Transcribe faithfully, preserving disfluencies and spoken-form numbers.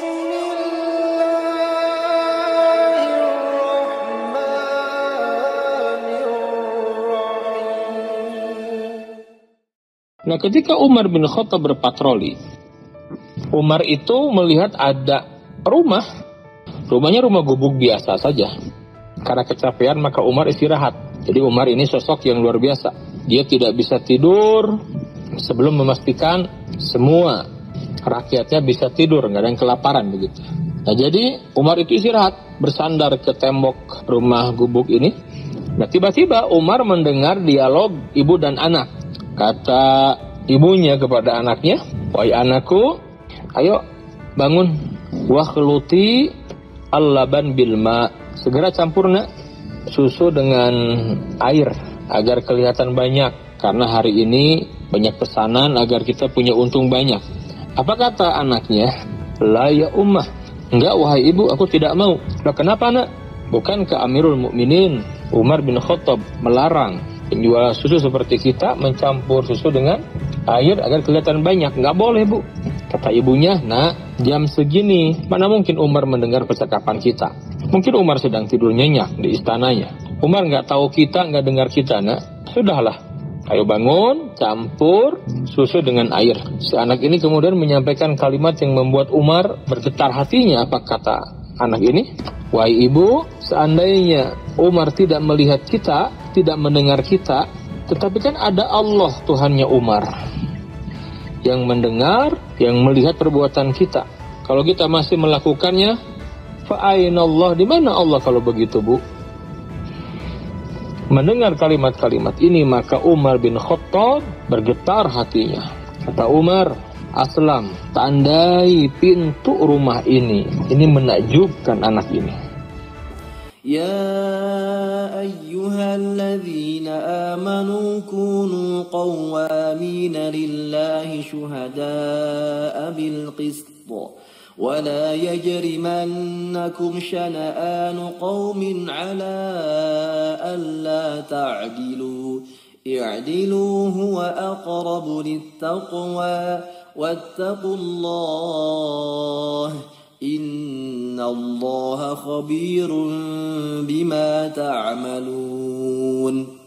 Nah, ketika Umar bin Khattab berpatroli, Umar itu melihat ada rumah, rumahnya rumah gubuk biasa saja. Karena kecapean maka Umar istirahat. Jadi Umar ini sosok yang luar biasa. Dia tidak bisa tidur sebelum memastikan semua rakyatnya bisa tidur, nggak ada yang kelaparan begitu. Nah, jadi Umar itu istirahat, bersandar ke tembok rumah gubuk ini. Nah, tiba-tiba Umar mendengar dialog ibu dan anak. Kata ibunya kepada anaknya, "Wahai anakku, ayo bangun, wakhluti al-laban bil ma." Segera campurna susu dengan air agar kelihatan banyak, karena hari ini banyak pesanan agar kita punya untung banyak. Apa kata anaknya? La ya ummah. Enggak wahai ibu, aku tidak mau. Lah kenapa nak? Bukankah Amirul Mukminin Umar bin Khattab melarang penjual susu seperti kita mencampur susu dengan air agar kelihatan banyak? Enggak boleh bu. Kata ibunya, nah jam segini mana mungkin Umar mendengar percakapan kita. Mungkin Umar sedang tidur nyenyak di istananya. Umar nggak tahu kita, nggak dengar kita, nak. Sudahlah, ayo bangun, campur susu dengan air. Si anak ini kemudian menyampaikan kalimat yang membuat Umar bergetar hatinya. Apa kata anak ini? Wahai ibu, seandainya Umar tidak melihat kita, tidak mendengar kita, tetapi kan ada Allah Tuhannya Umar yang mendengar, yang melihat perbuatan kita. Kalau kita masih melakukannya, fa'ainallah, di mana Allah kalau begitu, bu? Mendengar kalimat-kalimat ini, maka Umar bin Khattab bergetar hatinya. Kata Umar, aslam, tandai pintu rumah ini. Ini menakjubkan anak ini. يا أيها الذين آمنوا كونوا قوامين لله شهداء بالقسط ولا يجرمنكم شنآن قوم على ألا تعدلوا اعدلوا هو أقرب للتقوى واتقوا الله إن الله خبير بما تعملون.